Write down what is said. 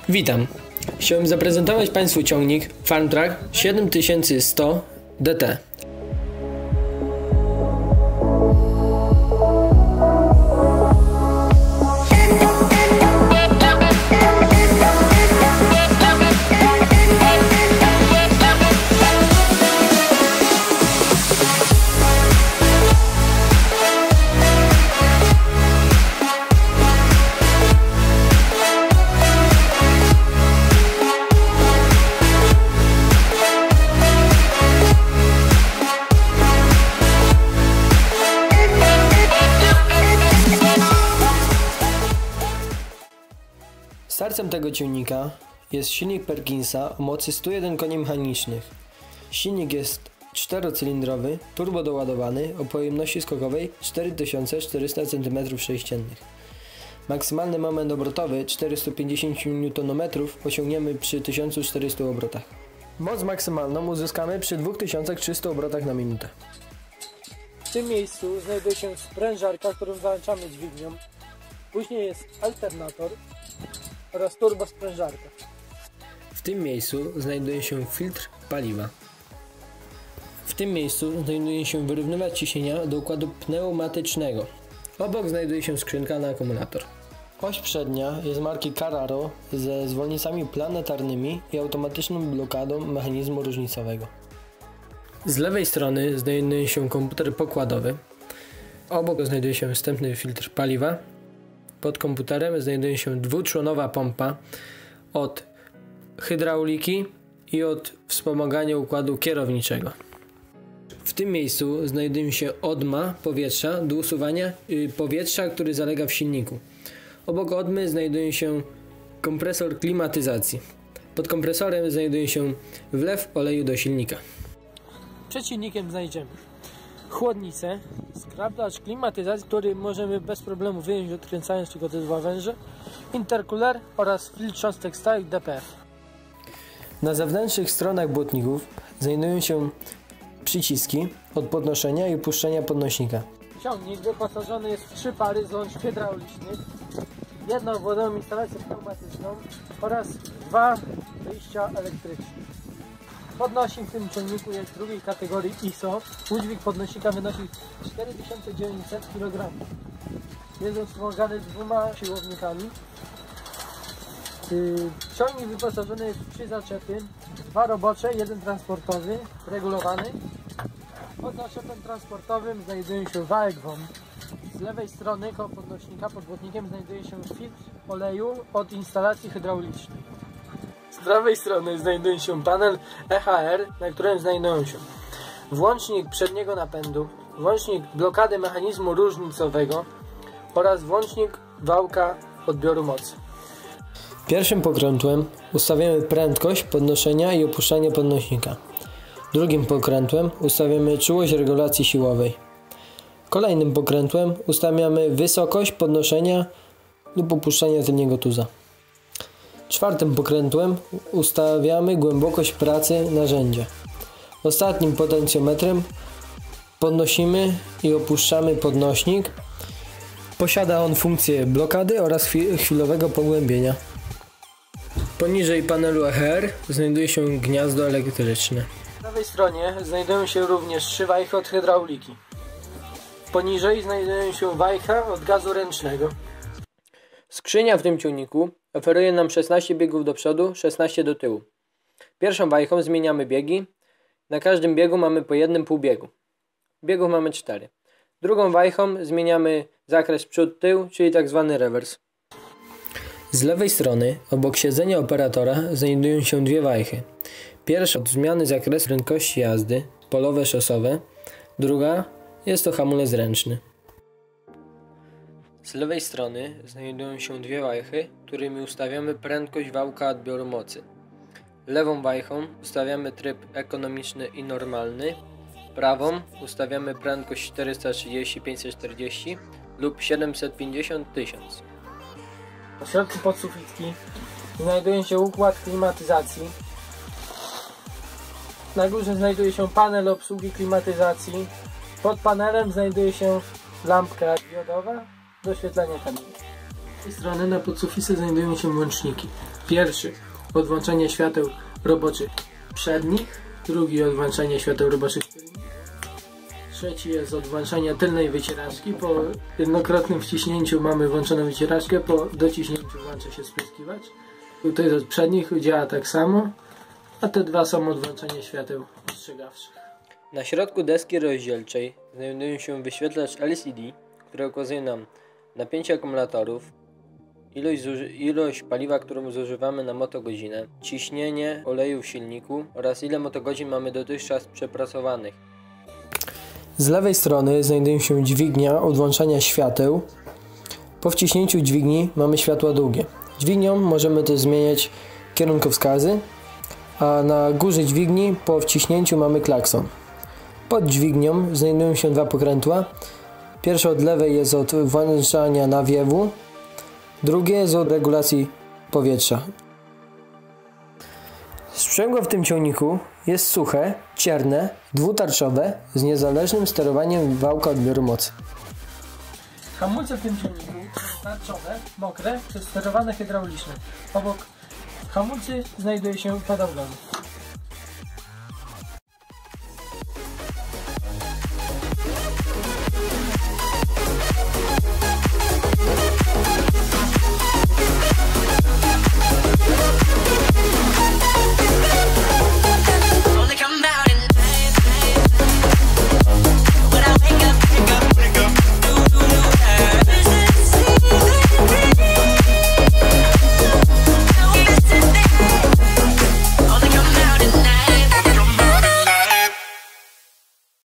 Witam. Chciałbym zaprezentować Państwu ciągnik Farmtrac 7100 DT. Sercem tego ciągnika jest silnik Perkinsa o mocy 101 koni mechanicznych. Silnik jest 4-cylindrowy, turbodoładowany o pojemności skokowej 4400 cm3. Maksymalny moment obrotowy 450 Nm osiągniemy przy 1400 obrotach. Moc maksymalną uzyskamy przy 2300 obrotach na minutę. W tym miejscu znajduje się sprężarka, którą załączamy dźwignią. Później jest alternator oraz turbosprężarka. W tym miejscu znajduje się filtr paliwa. W tym miejscu znajduje się wyrównywacz ciśnienia do układu pneumatycznego. Obok znajduje się skrzynka na akumulator. Oś przednia jest marki Carraro ze zwolnicami planetarnymi i automatyczną blokadą mechanizmu różnicowego. Z lewej strony znajduje się komputer pokładowy. Obok znajduje się wstępny filtr paliwa. Pod komputerem znajduje się dwuczłonowa pompa od hydrauliki i od wspomagania układu kierowniczego. W tym miejscu znajduje się odma powietrza do usuwania powietrza, który zalega w silniku. Obok odmy znajduje się kompresor klimatyzacji. Pod kompresorem znajduje się wlew oleju do silnika. Przed silnikiem znajdziemy chłodnicę, skrapacz klimatyzacji, który możemy bez problemu wyjąć, odkręcając tylko te dwa węże, interkuler oraz filtr cząstek stałych DPF. Na zewnętrznych stronach błotników znajdują się przyciski od podnoszenia i opuszczenia podnośnika. Ciągnik wyposażony jest w 3 pary złącz hydraulicznych, jednoobwodową instalację pneumatyczną oraz 2 wyjścia elektryczne. Podnośnik w tym ciągniku jest drugiej kategorii ISO. Udźwig podnośnika wynosi 4900 kg. Jest on wspomagany 2 siłownikami. Ciągnik wyposażony jest w 3 zaczepy, 2 robocze, 1 transportowy, regulowany. Pod zaczepem transportowym znajduje się wałek WOM. Z lewej strony koło podnośnika pod błotnikiem znajduje się filtr oleju od instalacji hydraulicznej. Z prawej strony znajduje się panel EHR, na którym znajdują się włącznik przedniego napędu, włącznik blokady mechanizmu różnicowego oraz włącznik wałka odbioru mocy. Pierwszym pokrętłem ustawiamy prędkość podnoszenia i opuszczania podnośnika. Drugim pokrętłem ustawiamy czułość regulacji siłowej. Kolejnym pokrętłem ustawiamy wysokość podnoszenia lub opuszczania tylniego tuza. Czwartym pokrętłem ustawiamy głębokość pracy narzędzia. Ostatnim potencjometrem podnosimy i opuszczamy podnośnik. Posiada on funkcję blokady oraz chwilowego pogłębienia. Poniżej panelu EHR znajduje się gniazdo elektryczne. Po prawej stronie znajdują się również 3 wajchy od hydrauliki. Poniżej znajdują się wajcha od gazu ręcznego. Skrzynia w tym ciągniku oferuje nam 16 biegów do przodu, 16 do tyłu. Pierwszą wajchą zmieniamy biegi. Na każdym biegu mamy po jednym półbiegu. Biegów mamy 4. Drugą wajchą zmieniamy zakres przód-tył, czyli tak zwany rewers. Z lewej strony, obok siedzenia operatora, znajdują się 2 wajchy. Pierwsza od zmiany zakresu prędkości jazdy, polowe, szosowe. Druga jest to hamulec ręczny. Z lewej strony znajdują się 2 wajchy, którymi ustawiamy prędkość wałka odbioru mocy. Lewą wajchą ustawiamy tryb ekonomiczny i normalny. Prawą ustawiamy prędkość 430-540 lub 750-1000. W środku podsufitki znajduje się układ klimatyzacji. Na górze znajduje się panel obsługi klimatyzacji. Pod panelem znajduje się lampka diodowa do oświetlenia kabiny. Z tej strony na podsuficie znajdują się łączniki. Pierwszy od włączania świateł roboczych przednich, drugi od włączania świateł roboczych tylnych, trzeci jest od włączania tylnej wycieraczki. Po jednokrotnym wciśnięciu mamy włączoną wycieraczkę, po dociśnięciu włącza się spryskiwacz. Tutaj od przednich działa tak samo, a te dwa są od włączania świateł ostrzegawczych. Na środku deski rozdzielczej znajduje się wyświetlacz LCD, który ukazuje nam napięcie akumulatorów, ilość paliwa, którą zużywamy na motogodzinę, ciśnienie oleju w silniku oraz ile motogodzin mamy dotychczas przepracowanych. Z lewej strony znajduje się dźwignia od włączania świateł. Po wciśnięciu dźwigni mamy światła długie. Dźwignią możemy też zmieniać kierunkowskazy, a na górze dźwigni po wciśnięciu mamy klakson. Pod dźwignią znajdują się dwa pokrętła. Pierwsze od lewej jest od włączania nawiewu, drugie jest od regulacji powietrza. Sprzęgło w tym ciągniku jest suche, cierne, dwutarczowe z niezależnym sterowaniem wałka odbioru mocy. Hamulce w tym ciągniku są tarczowe, mokre, sterowane hydraulicznie. Obok hamulcy znajduje się pedał gazu.